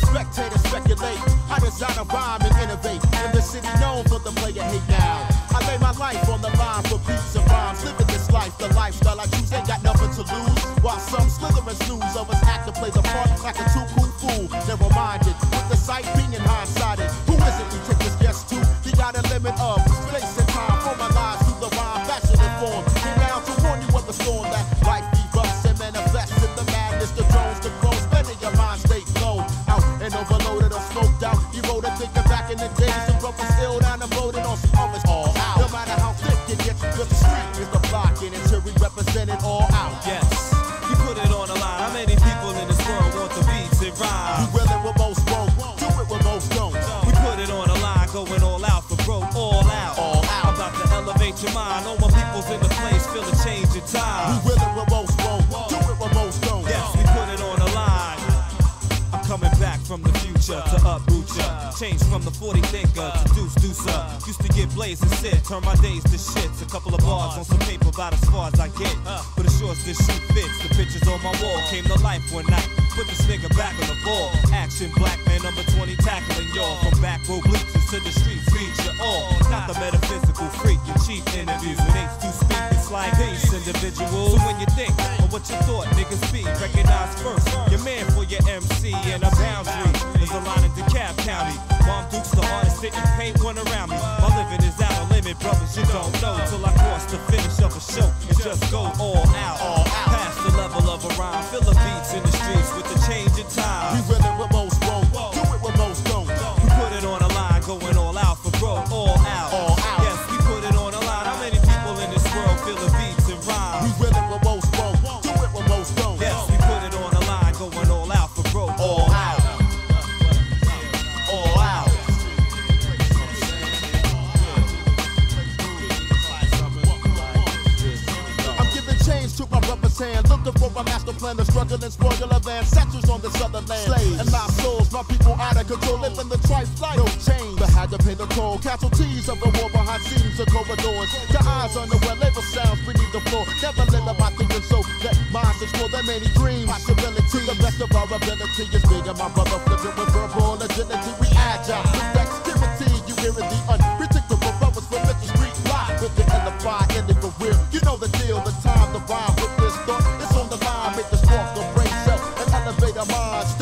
Spectators speculate, I design a rhyme and innovate. In the city known for the player hate now. I lay my life on the line for beats and rhymes. Living this life, the lifestyle I choose, ain't got nothing to lose. While some slither and snooze, others act to play the part like a too cool fool. Narrow-minded, with the sight being hindsighted. Who is it we take this guest to? We got a limit of space and time for my lives through the rhyme, fashion and form. Came down to warn you of the storm that life erupts and manifests in the madness, the drones, the crows, letting your mind stay low. Out and overloaded or smoked out. You wrote a thinking back in the days, some brothers still down and loaded on some others all out. No matter how thick it gets, the street is the block and until we represent it all out. Yes, you put it on the line. How many people in this world want the beats and rhymes? We will it with most won't, do it with most don't. We put it on the line, going all out for broke, all out. All out. I'm about to elevate your mind. All my people's in the place, feel a change in time. We will it with most won't, do it with most don't. Yes, we put it on the line. I'm coming back from the future to uproot ya. Change from the 40 thinker to deucer. Used to get blazed and sit, turn my days to shits. A couple of bars on some paper about as far as I get. But as sure as this shoot fits, the pictures on my wall came to life one night. Put this nigga back on the ball. Action, black man number 20 tackling y'all. From back row bleachers to the streets, reach you all. Not the metaphysical freak, your cheap interviews with H2 speak. It's like these individuals. So when you think of what you thought niggas be, recognize first your man for your MC and a boundary. There's a line in DeKalb County. Mom Dukes, the artist, didn't paint one around me. My living is out of limit, brothers, you don't know. Till I cross the finish of a show and just go all out. Past the level of a rhyme, fill the beats in the streets with the change in time. We will it with most won't, do it with most don't. We put it on the line, going all out for broke, all out. All out. Yes, we put it on the line. How many people in this world feel the beats and rhymes? We will it with most won't, do it with most don't. Yes, we put it on the line, going all out for broke, all out. All out. I'm giving change to my rubber's hand, looking for a master plan, the struggling spoiler van, settlers on this other land. Slaves and lost souls, my people out of control, living the trife life. No change, but had to pay the toll. Casualties of the war behind scenes and corridors. Your eyes unaware, labor sounds beneath the floor. Never live about thinking so. Let minds explore their many dreams. Possibility, the best of our ability is big, and my brother flipping with verbal agility. We agile with dexterity. You hear it, the unpredictable brothers with the street life. With the LFI in the career, you know the deal. The time to rhyme with this thought. It's on the line, make the spark of brain cell and elevate our minds.